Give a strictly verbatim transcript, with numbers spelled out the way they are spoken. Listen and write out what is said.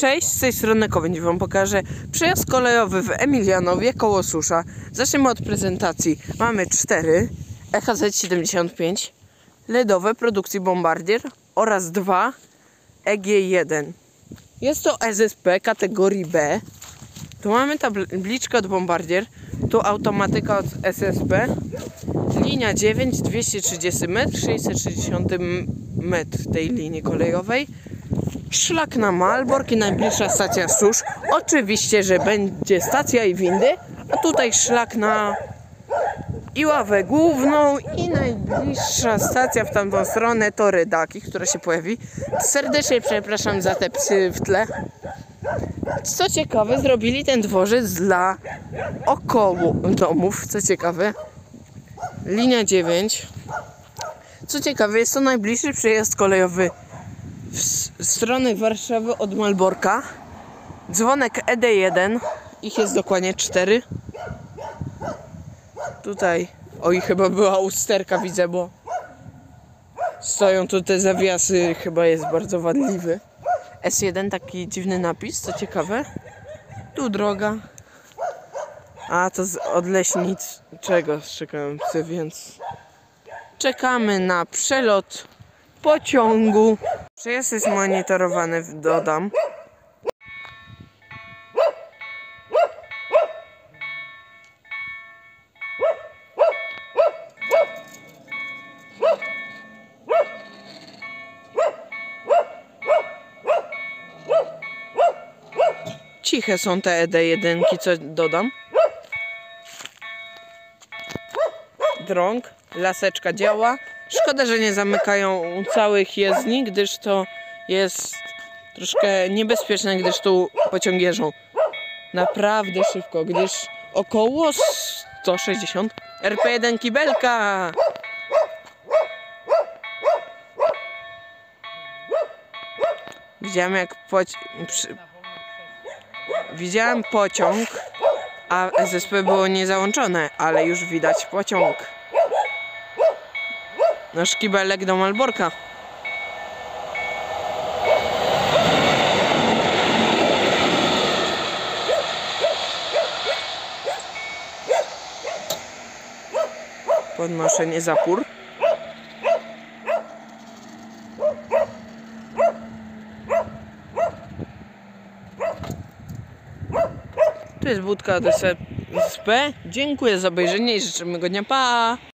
Cześć, z tej strony Kowędź. Wam pokażę przejazd kolejowy w Emilianowie koło Susza. Zaczniemy od prezentacji. Mamy cztery E H Z siedemdziesiąt pięć ledowe produkcji Bombardier oraz dwa E G jeden. Jest to S S P kategorii B. Tu mamy tabliczkę od Bombardier, tu automatyka od S S P, linia dziewięć, dwieście trzydzieści metrów, sześćset sześćdziesiąt metrów tej linii kolejowej. Szlak na Malbork i najbliższa stacja Susz. Oczywiście, że będzie stacja i windy, a tutaj szlak na Iławę Główną i najbliższa stacja w tamtą stronę to Rydaki, która się pojawi. Serdecznie przepraszam za te psy w tle. Co ciekawe, zrobili ten dworzec dla około domów, co ciekawe. Linia dziewięć. Co ciekawe, jest to najbliższy przejazd kolejowy w stronę Warszawy od Malborka. Dzwonek E D jeden. Ich jest dokładnie cztery. Tutaj, oj, chyba była usterka, widzę, bo stoją tu te zawiasy, chyba jest bardzo wadliwy. S jeden, taki dziwny napis, co ciekawe. Tu droga. A to z odleśniczego czekałem psy, więc czekamy na przelot pociągu. Przejazd jest monitorowany, dodam. Ciche są te E D jeden, co dodam. Drąg, laseczka działa. Szkoda, że nie zamykają całych jezdni, gdyż to jest troszkę niebezpieczne, gdyż tu pociągi jeżdżą naprawdę szybko, gdyż około sto sześćdziesiąt. R P jeden kibelka! Widziałem jak poci przy... Widziałem pociąg, a S S P było niezałączone, ale już widać pociąg. Nasz kibelek do Malborka. Podnoszenie zapór. Tu jest budka od S S P. Dziękuję za obejrzenie i życzę miłego dnia. Pa!